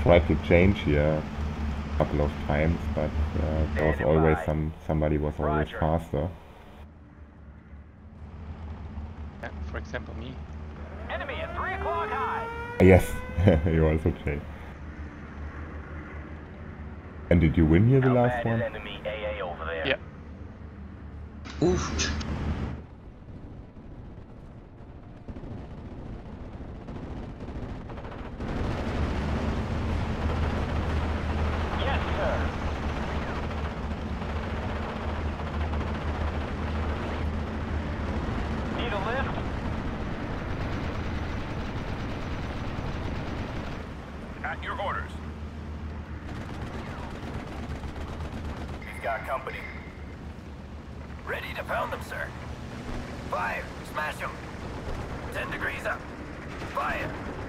tried to change here a couple of times, but there was always somebody was always faster. Yeah, for example, me. Enemy at 3 o'clock high. Yes, you also changed. And did you win here the last one? Enemy AA over there. Yeah. Oof. Yes, sir. Need a lift? At your orders. He's got company. Ready to pound them, sir. Fire! Smash them! 10 degrees up. Fire!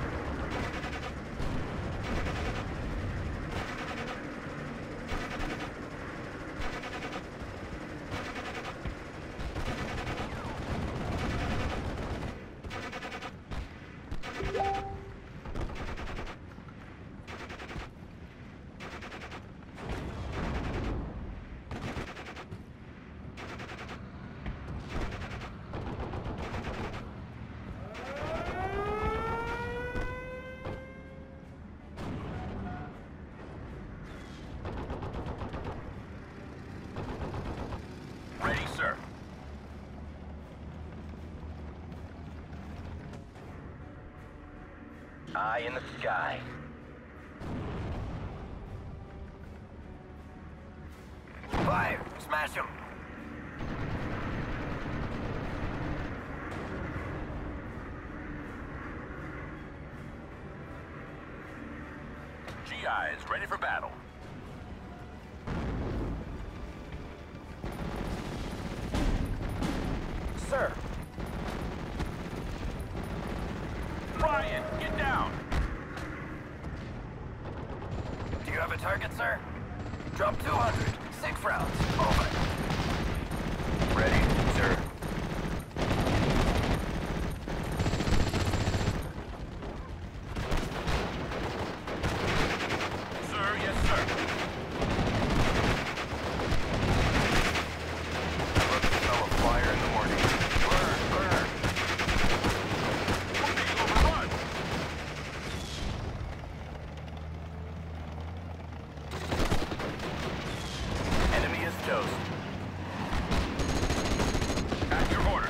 Ready, sir. Eye in the sky. Fire! Smash him! GI is ready for battle. Sir. Ryan, get down. Do you have a target, sir? Drop 200. 6 rounds. Over. Ready, sir. Sir, yes, sir. I love the smell of fire in the morning. Burn, burn. We're being overrun. Enemy is toast. At your orders.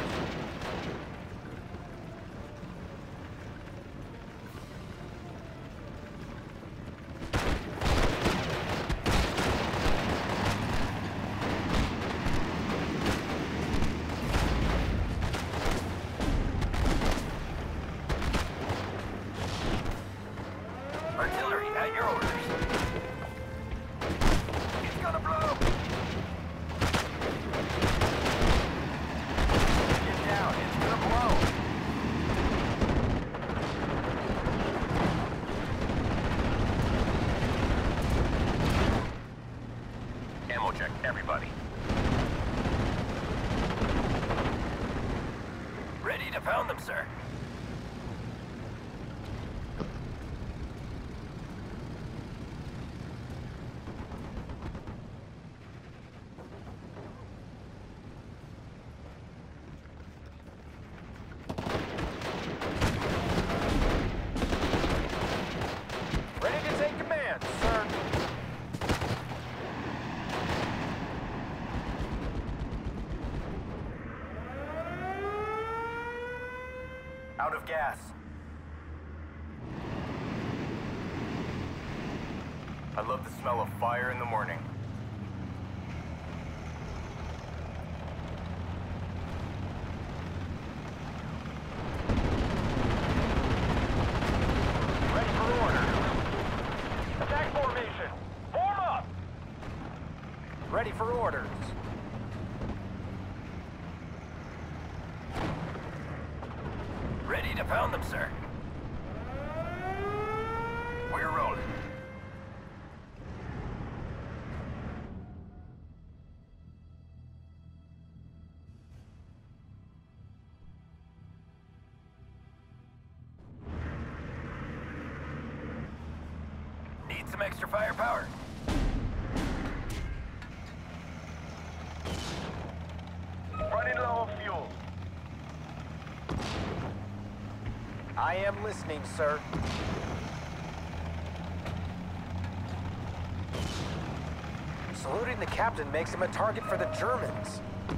Artillery at your orders. It's gonna blow. Get down, it's gonna blow. Ammo check, everybody. Ready to pound them, sir. Ready to take command, sir. Out of gas. I love the smell of fire in the morning. Ready for order. Attack formation. Form up. Ready for orders. Ready to pound them, sir. We're rolling. extra firepower? Running low on fuel. I am listening, sir. Saluting the captain makes him a target for the Germans.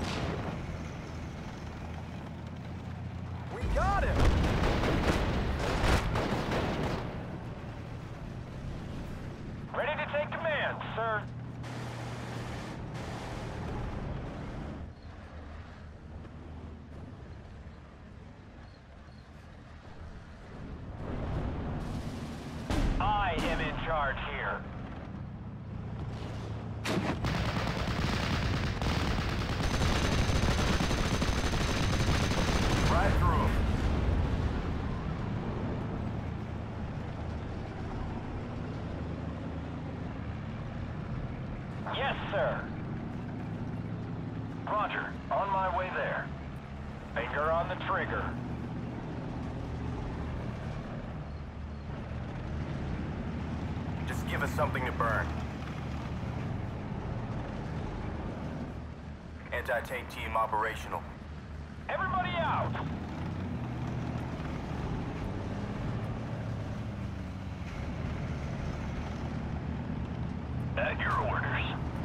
We got him! Ready to take command, sir. I am in charge here. Right through. Yes, sir. Roger. On my way there. Finger on the trigger. Just give us something to burn. Anti-tank team operational. Everybody out! At your orders.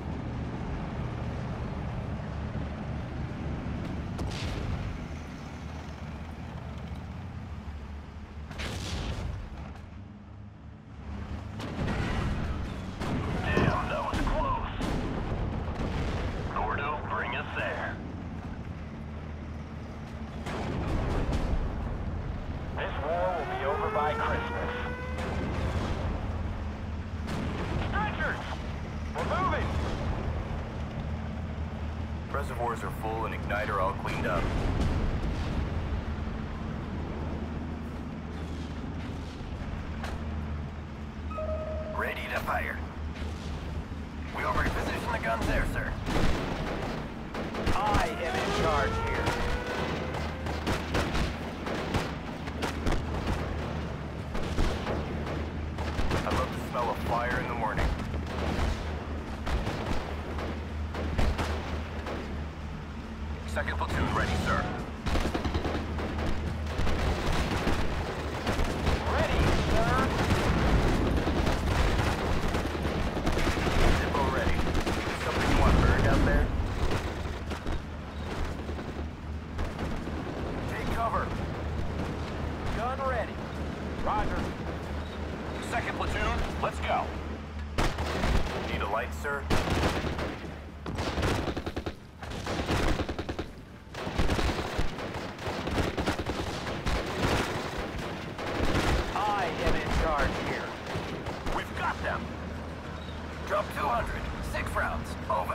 Damn, that was close. Gordo, bring us there. This war will be over by Christmas. Stretchers! We're moving! Reservoirs are full and igniter all cleaned up. Ready to fire. We will reposition the guns there, sir. I am in charge here. I love the smell of fire in the morning. Second platoon ready, sir. Ready, sir. Zippo ready. Something you want burned out there? Take cover. Gun ready. Roger. Second platoon, let's go. Need a light, sir? I am in charge here. We've got them. Drop 200. 6 rounds. Over.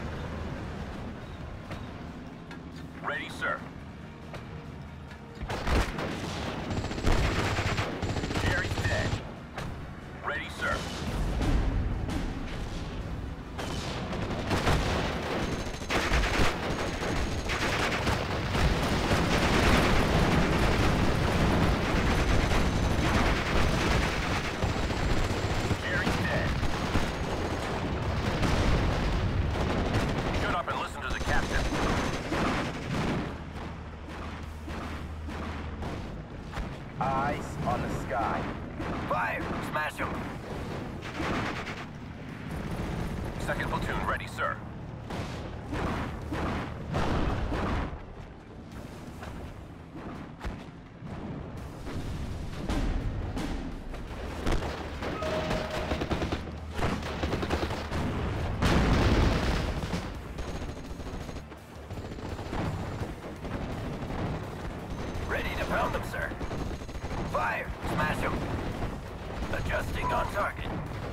Ready, sir. Jerry's dead. Ready, sir. Jerry's dead. Shut up and listen to the captain. Eyes on the sky. Fire! Smash him! Second platoon ready, sir. Ready to pound them, sir. Fire! Smash him! Adjusting on target.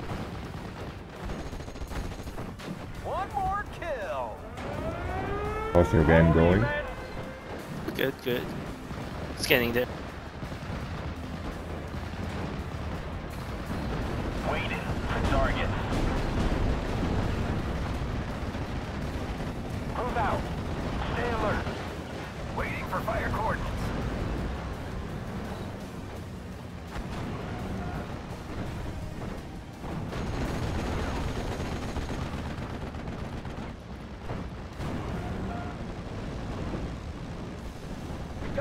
One more kill! How's your game going? Good, good. It's getting there. Waiting for target. Move out. Stay alert. Waiting for fire coordinates.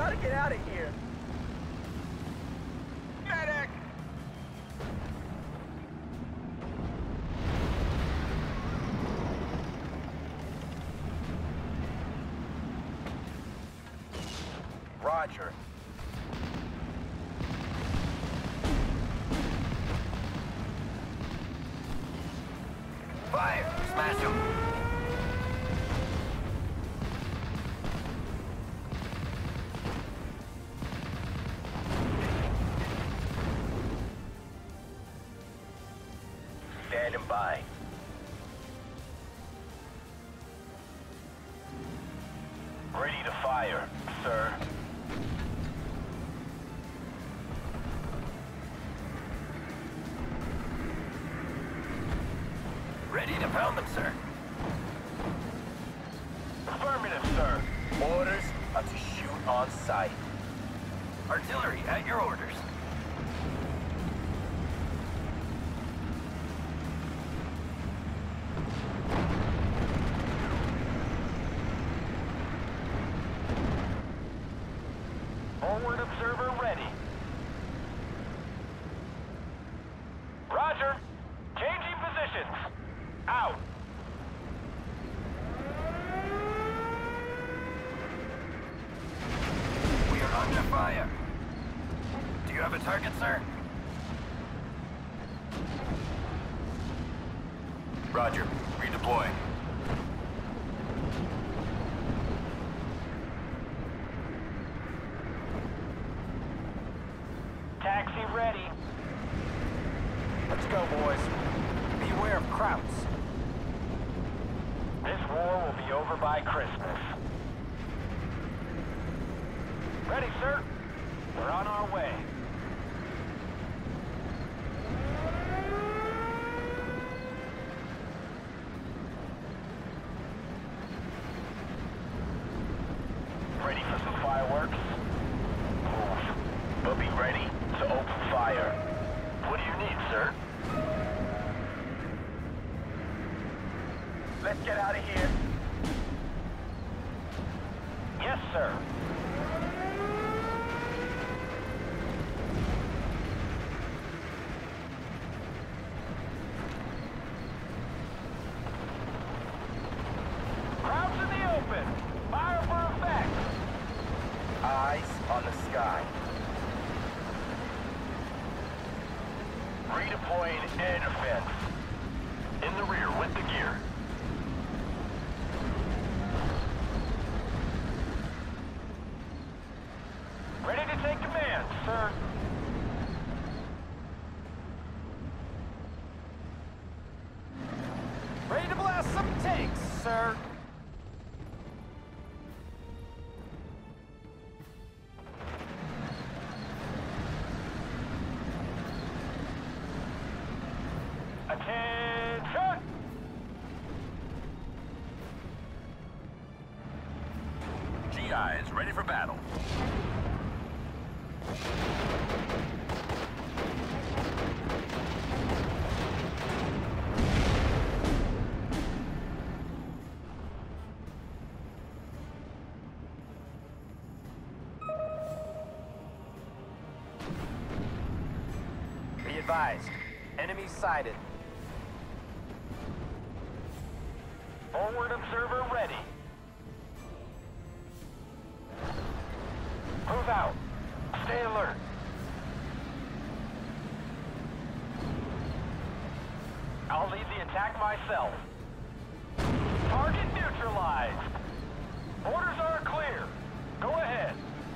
gotta get out of here. Medic! Roger. Fire! Smash him! Standing by. Ready to fire, sir. Ready to pound them, sir. Affirmative, sir. Orders are to shoot on sight. Artillery at your orders. Forward observer ready. Roger. Changing positions. Out. We are under fire. Do you have a target, sir? Roger. Redeploying. Taxi ready. Let's go, boys. Beware of Krauts. This war will be over by Christmas. Ready, sir. We're on our way. Ready for some fireworks? Move. But be ready to open fire. What do you need, sir? Let's get out of here. Yes, sir. Crowds in the open. Fire for effect. Eyes on the sky. Redeploying air defense. In the rear with the gear. Ready to take command, sir. Ready to blast some tanks, sir. Attention! GI is ready for battle. Be advised. Enemy sighted. Forward observer ready. Move out. Stay alert. I'll lead the attack myself. Target neutralized. Orders are clear. Go ahead.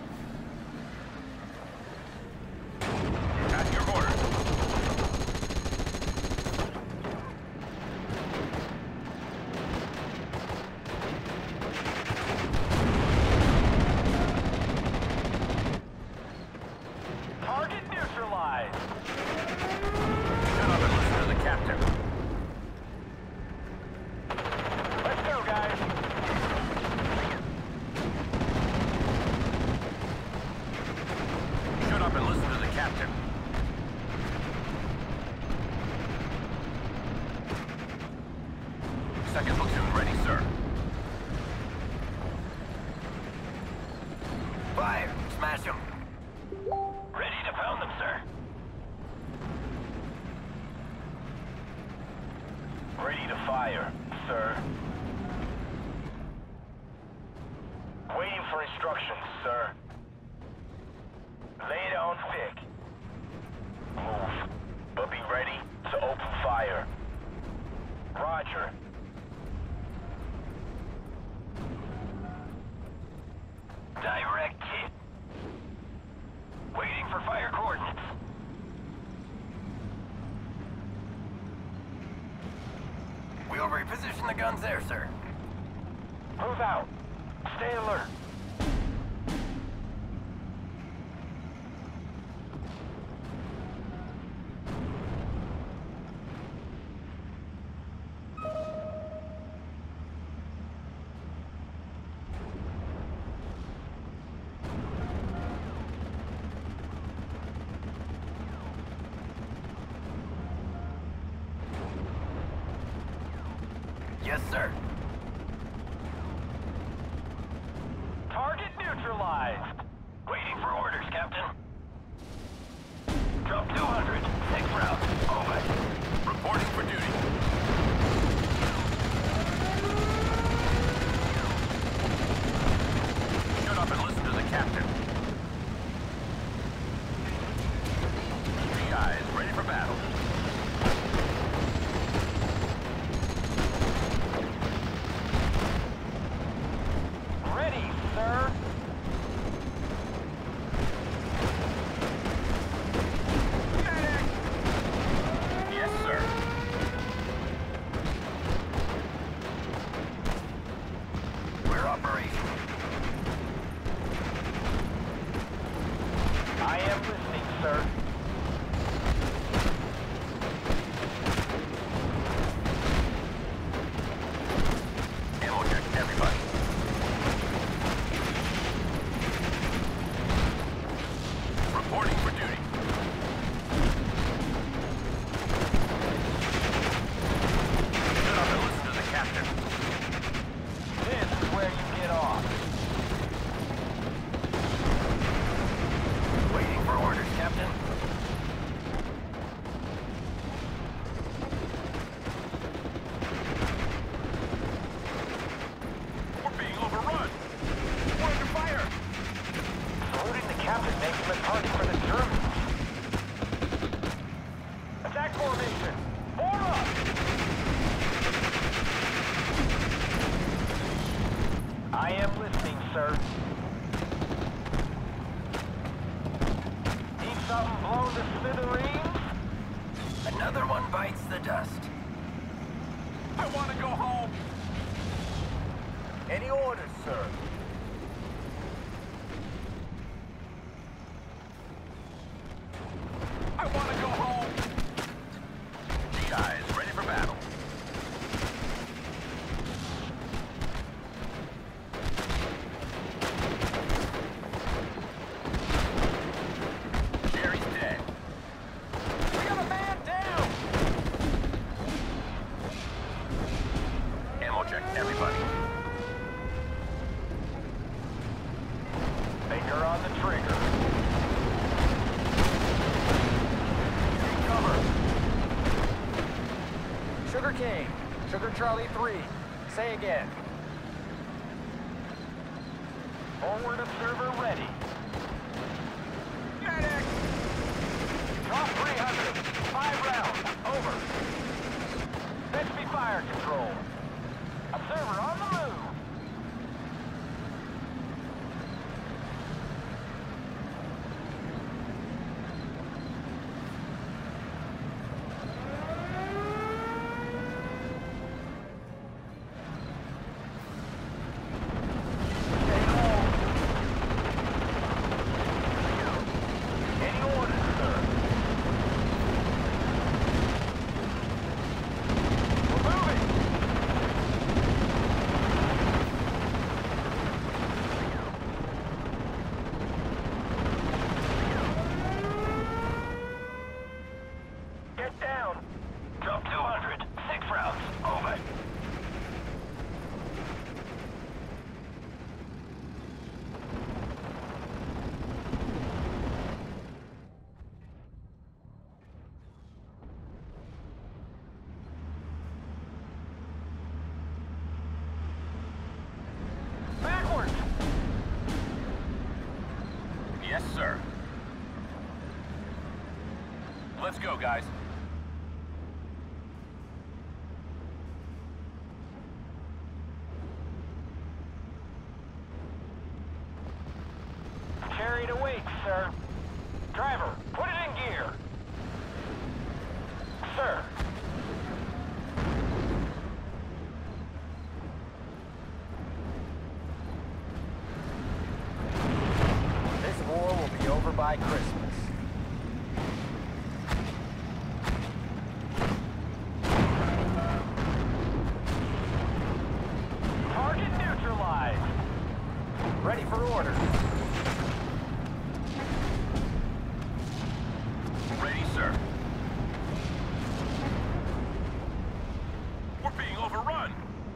At your orders. Target neutralized. Shut up and listen to the captain. instructions, sir. Lay down thick. Move, but be ready to open fire. Roger. Direct hit. Waiting for fire coordinates. We'll reposition the guns there, sir. Move out. Stay alert. Yes, sir. Target neutralized. Waiting for orders, Captain. Drop 200. 6 routes. Over. Reporting for duty. Shut up and listen to the captain. 3 eyes ready for battle. Ready, sir. Medic! Yes, sir. We're operational. I am listening, sir. Ammo check, everybody. Reporting for duty. Shut up and listen to the captain. This is where you get off. Waiting for orders, Captain. We're being overrun. We're under fire. Saluting the captain makes him a target for the Germans. Attack formation. Form up. I am listening, sir. Need something blown to smithereens? Another one bites the dust. I want to go home. Any orders, sir? I want to go home. GIs ready for battle. Jerry's dead. We got a man down. Ammo check, everybody. Finger on the trigger. Sugar Cane, Sugar Charlie 3, say again. Forward observer ready. Medic! Drop 300, 5 rounds, over. Let's be fire control. Observer on the move. Let's go, guys. Carried away, sir. Driver, put it in gear. Sir. This war will be over by Christmas. Target neutralized. Ready for order. Ready, sir. We're being overrun.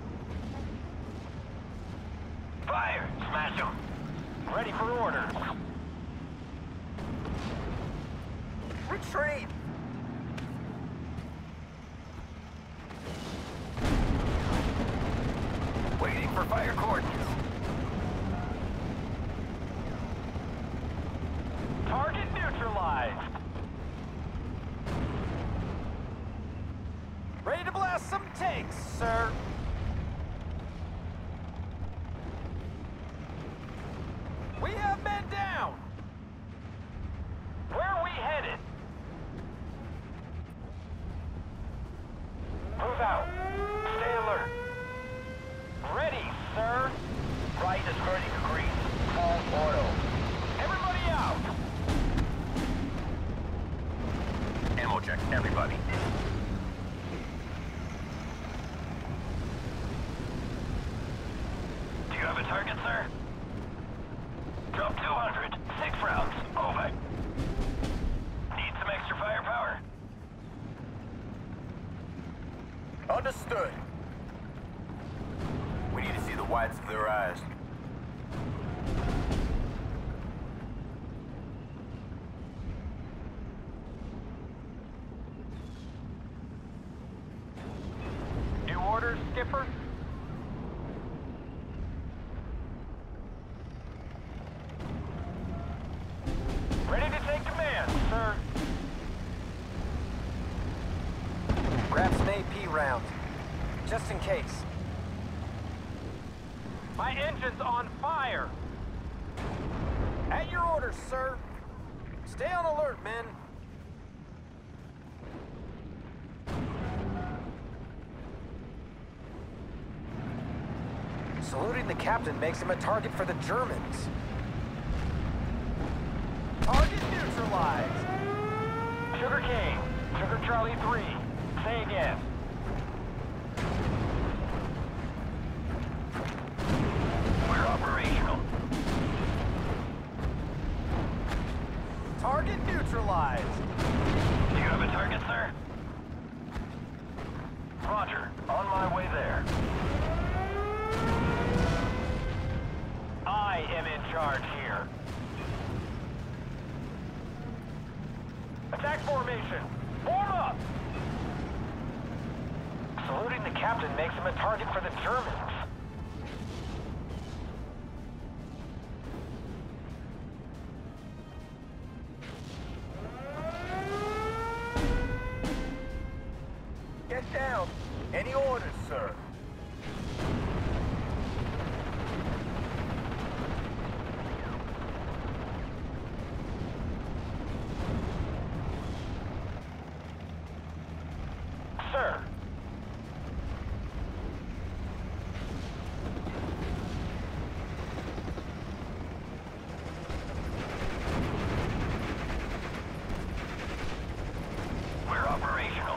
Fire! Smash them. Ready for orders. Retreat! Waiting for fire coordinates. Target neutralized. Ready to blast some tanks, sir. We have men down. Where are we headed? Move out. Stay alert. Ready, sir. Right is 30 degrees. Full auto. Everybody out. Ammo check, everybody. Do you have a target, sir? Drop 200. 6 rounds. Over. Need some extra firepower? Understood. We need to see the whites of their eyes. New orders, Skipper? Ready to take command, sir. Grab some AP rounds, just in case. My engine's on fire! At your orders, sir. Stay on alert, men. Saluting the captain makes him a target for the Germans. Target neutralized! Sugar King, Sugar Charlie 3. Say again. We're operational. Target neutralized. Do you have a target, sir? Roger. On my way there. I am in charge here. Attack formation. Form up! Saluting the captain makes him a target for the Germans. Get down. Any orders, sir? Sir. We're operational.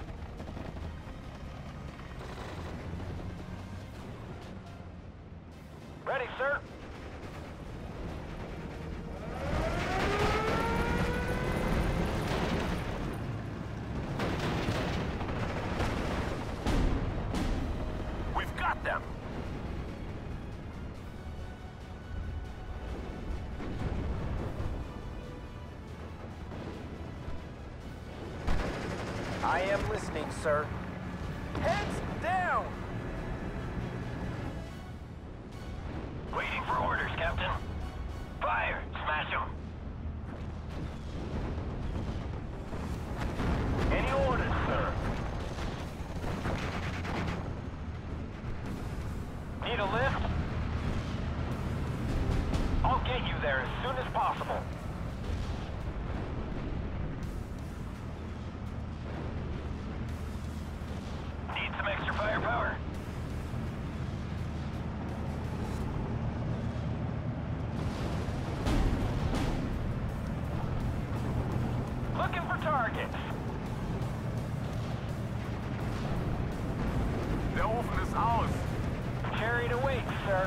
Ready, sir. We've got them. I am listening, sir. Heads down! Waiting for orders, Captain. Fire! Smash them! there as soon as possible. Need some extra firepower? Looking for targets. Der Ofen ist aus. Carried away, sir.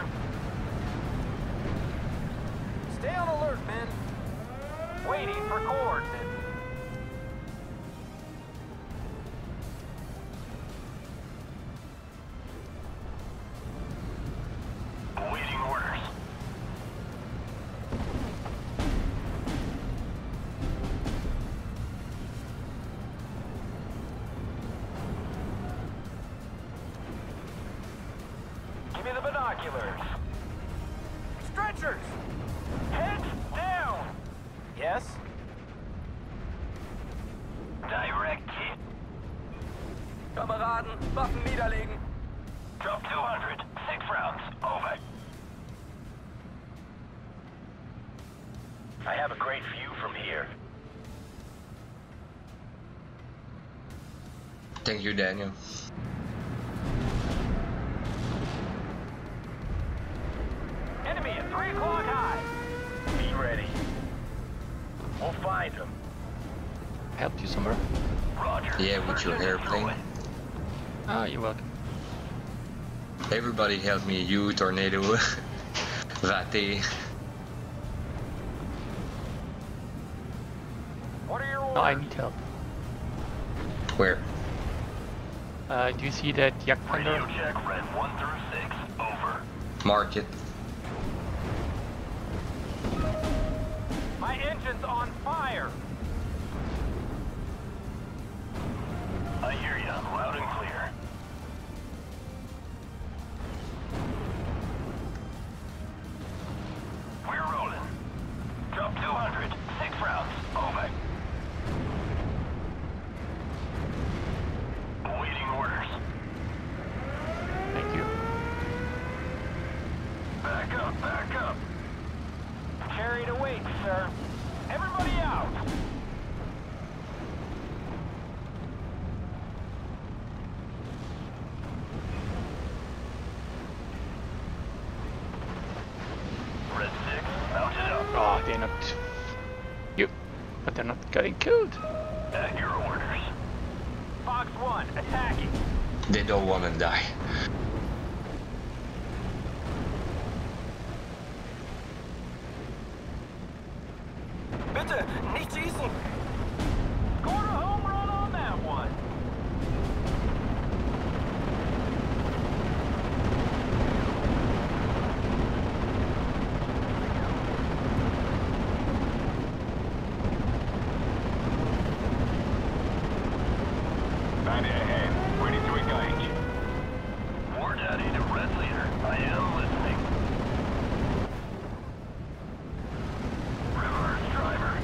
Stay on alert, men. Waiting for coordinates. Awaiting orders. Give me the binoculars. Stretchers! Heads down! Yes? Direct hit. Kameraden, Waffen niederlegen. Drop 200. 6 rounds. Over. I have a great view from here. Thank you, Daniel. Enemy at 3 o'clock high. Be ready. We'll find them. Help you somewhere? Roger. Yeah, with your airplane. Ah, you're welcome. Everybody help me, you, Tornado, R.U.S.E. What are your Oh, I orders? need help. Where? Do you see that Yak Radio Thunder? check red 1 through 6. Over. Mark it. My engine's on fire. I hear you, loud and clear. We're rolling. Drop 200. 6 rounds. Over. Awaiting orders. Thank you. Back up, back up. Carried away, sir. Everybody out. Red 6, mounted up. Oh, they're not. You. But they're not getting killed. At your orders. Fox 1, attacking. They don't wanna die. Bitte, nicht schießen! Scored a home run on that one! Bandit ahead, ready to engage. War Daddy to Red Leader, I am listening. Reverse driver.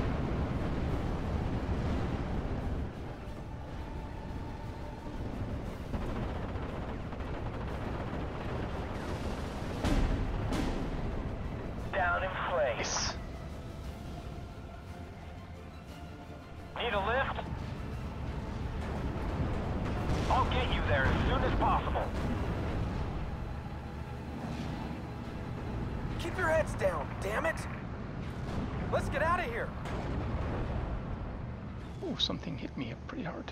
Down in place. Need a lift? I'll get you there as soon as possible. Keep your heads down, damn it! Let's get out of here. Oh, something hit me pretty hard.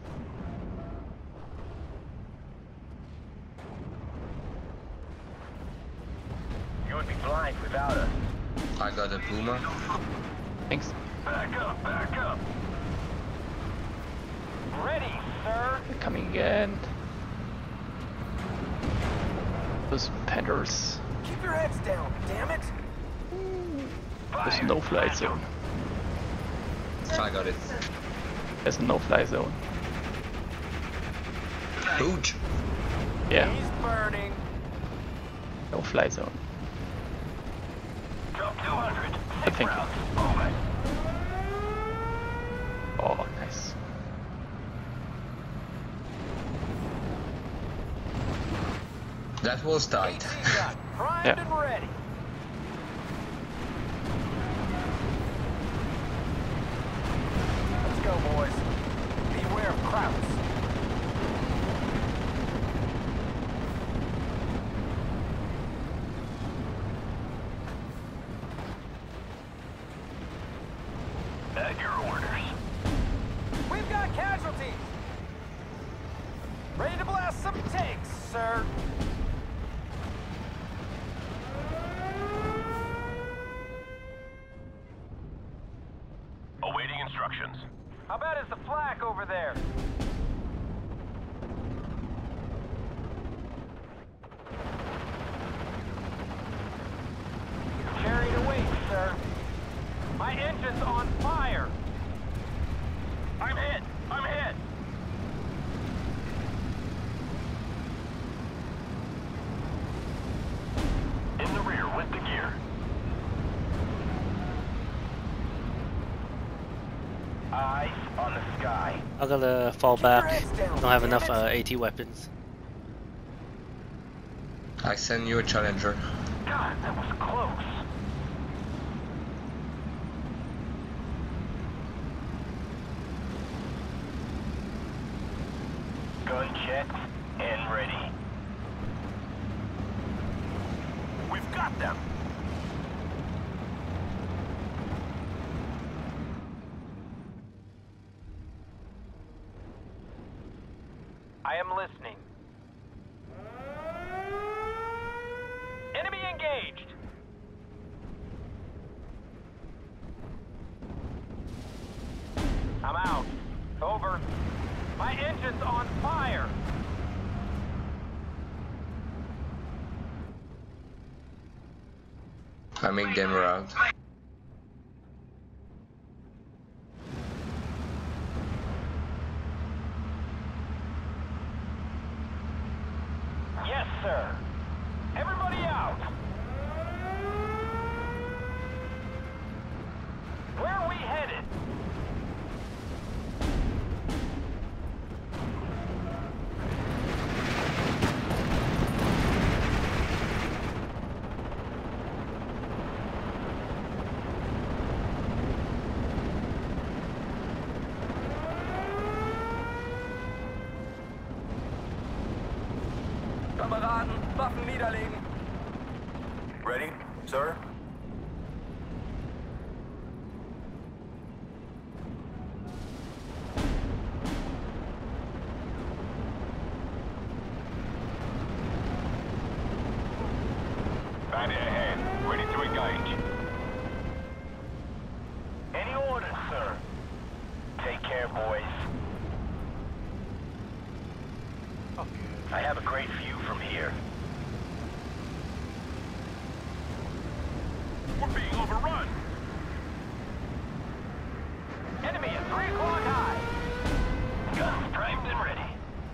You would be blind without us. I got a Puma. Thanks. Back up, back up. Ready, sir. They're coming again. Those Panthers. Keep your heads down, damn it. There's a no-fly zone. I got it. There's a no-fly zone. Huge. Yeah, He's burning. no-fly zone. Drop 200. I think. Over. Oh, nice. That was tight. Primed Yeah. and ready. Krauts. At your orders. We've got casualties. Ready to blast some tanks, sir. Awaiting instructions. How bad is the flak over there? Carried away, sir. My engine's on fire. I'm hit. I'm hit. In the rear with the gear. Eyes on the sky. I gotta fall back. Don't have enough AT weapons. I send you a challenger. God, that was close. Gun checked and ready. We've got them. I am listening. Enemy engaged. I'm out. Over. My engine's on fire. I make them around. Yes, sir. Everybody out. Where are we headed? Kameraden, Waffen niederlegen. Ready, sir? Bandit ahead, ready to engage. Any orders, sir? Take care, boys. I have a great view from here. We're being overrun! Enemy at 3 o'clock high! Guns primed and ready.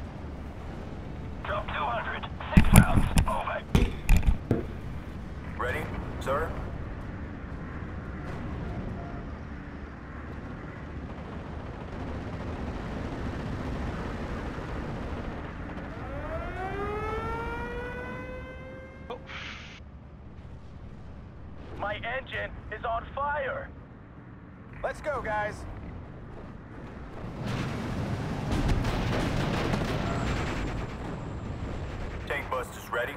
Drop 200. 6 rounds. Over. Ready, sir? My engine is on fire! Let's go, guys! Tank busters ready?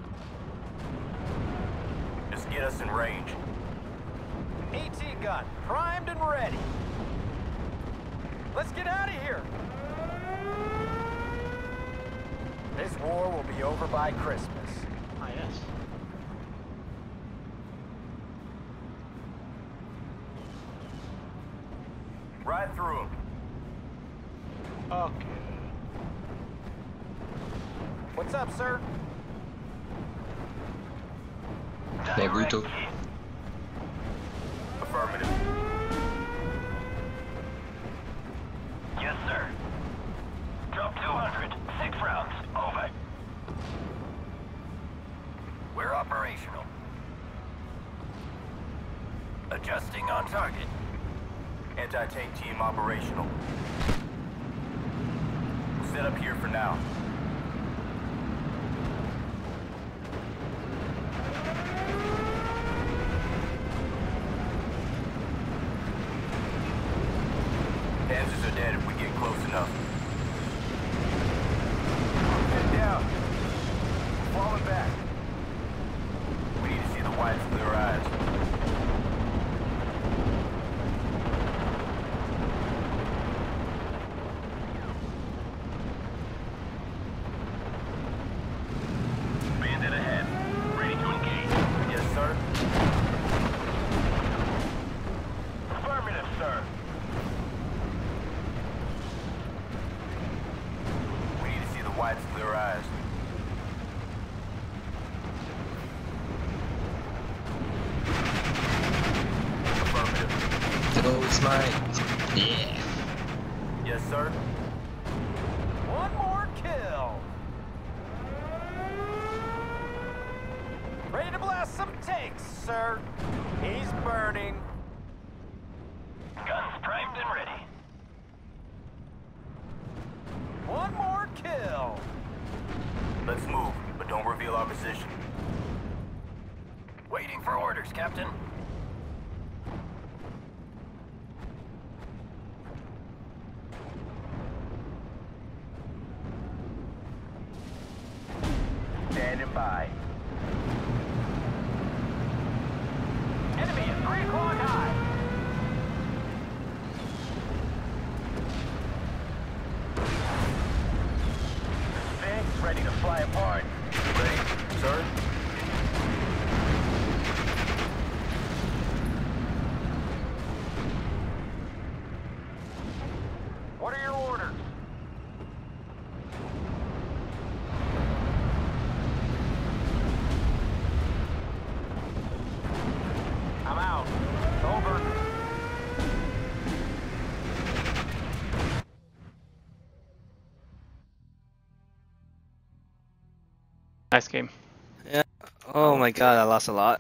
Just get us in range. AT gun, primed and ready. Let's get out of here! This war will be over by Christmas. Ah, yes. Right through them. Okay. What's up, sir? Naruto. Affirmative. Yes, sir. Drop 200. 6 rounds. Over. We're operational. Adjusting on target. Anti-tank team operational. We'll set up here for now. Panzers are dead if we get close enough. clear eyes. Bandit ahead. Ready to engage. Yes, sir. Affirmative, sir. We need to see the whites clear eyes. Go, it's mine. Yeah. Yes, sir. One more kill. Ready to blast some tanks, sir. He's burning. Guns primed and ready. One more kill. Let's move, but don't reveal our position. Waiting for orders, Captain. Standing by. Enemy at 3 o'clock high. Sphinx ready to fly apart. Ready, sir? What are your orders? I'm out. Over. Nice game. Yeah. Oh my god, I lost a lot.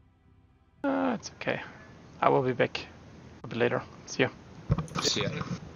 It's okay. I will be back a bit later. See ya. See ya.